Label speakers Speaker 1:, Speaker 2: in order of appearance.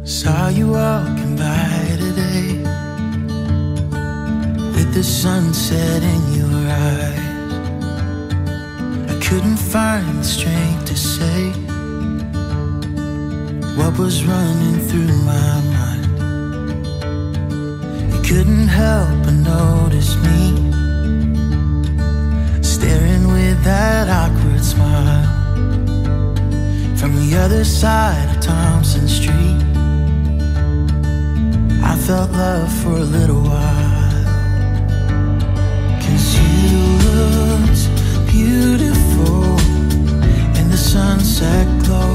Speaker 1: Saw you walking by today, with the sunset in your eyes. I couldn't find the strength to say what was running through my mind. You couldn't help but notice me, staring with that awkward smile from the other side of Thompson Street. I felt love for a little while, 'cause you looked beautiful in the sunset glow.